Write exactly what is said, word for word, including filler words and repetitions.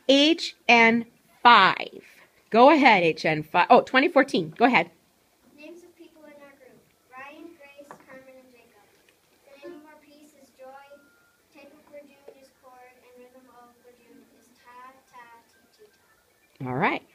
H N five. Go ahead, H N five. Oh, twenty fourteen. Go ahead. Names of people in our group. Ryan, Grace, Carmen, and Jacob. The name of our piece is Joy. Type of Gurjun is chord, and rhythm of Gurjun is ta, ta, ti, ti, ta. All right.